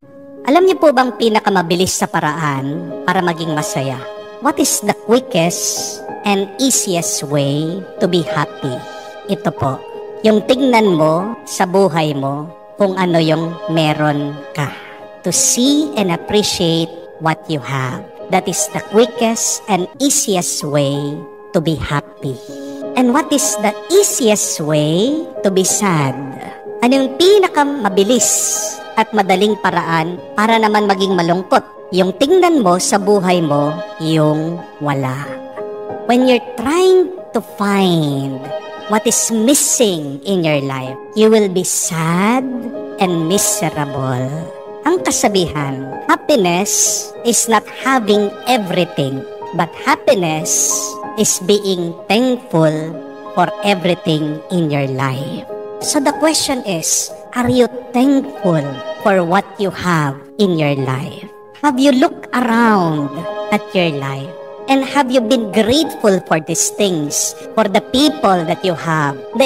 Alam niyo po bang pinakamabilis sa paraan para maging masaya? What is the quickest and easiest way to be happy? Ito po, yung tignan mo sa buhay mo kung ano yung meron ka. To see and appreciate what you have. That is the quickest and easiest way to be happy. And what is the easiest way to be sad? Ano yung pinakamabilis at madaling paraan para naman maging malungkot? Yung tingnan mo sa buhay mo, yung wala. When you're trying to find what is missing in your life, you will be sad and miserable. Ang kasabihan, happiness is not having everything, but happiness is being thankful for everything in your life. So the question is, are you thankful for what you have in your life? Have you looked around at your life? And have you been grateful for these things, for the people that you have, the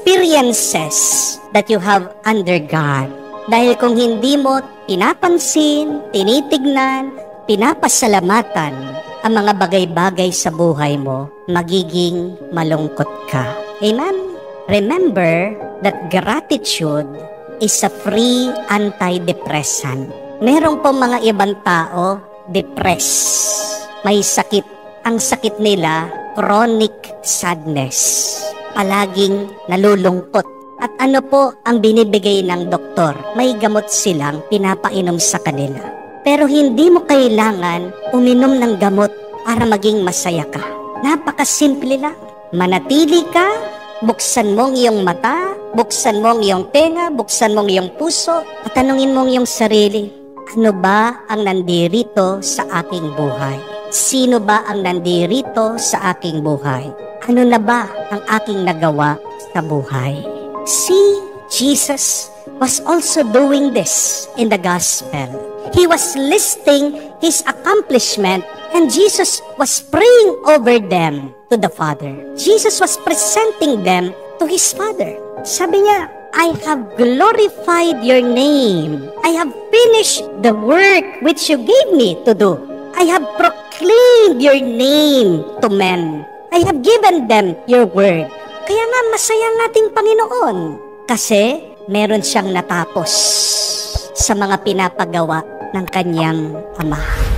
experiences that you have undergone? Dahil kung hindi mo pinapansin, tinitignan, pinapasalamatan ang mga bagay-bagay sa buhay mo, magiging malungkot ka. Amen? Remember that gratitude is a free antidepressant. Meron po mga ibang tao, depressed. May sakit. Ang sakit nila, chronic sadness. Palaging nalulungkot. At ano po ang binibigay ng doktor? May gamot silang pinapainom sa kanila. Pero hindi mo kailangan uminom ng gamot para maging masaya ka. Napakasimple lang. Manatili ka, buksan mo ang iyong mata, buksan mo ang iyong tenga, buksan mo ang iyong puso, at tanungin mo ang iyong sarili, ano ba ang nandirito sa aking buhay? Sino ba ang nandirito sa aking buhay? Ano na ba ang aking nagawa sa buhay? See, Jesus was also doing this in the gospel. He was listing his accomplishment and Jesus was praying over them to the Father. Jesus was presenting them to his Father. Sabi niya, I have glorified your name. I have finished the work which you gave me to do. I have proclaimed your name to men. I have given them your word. Kaya nga masaya ang ating Panginoon kasi meron siyang natapos sa mga pinapagawa ng kanyang Ama.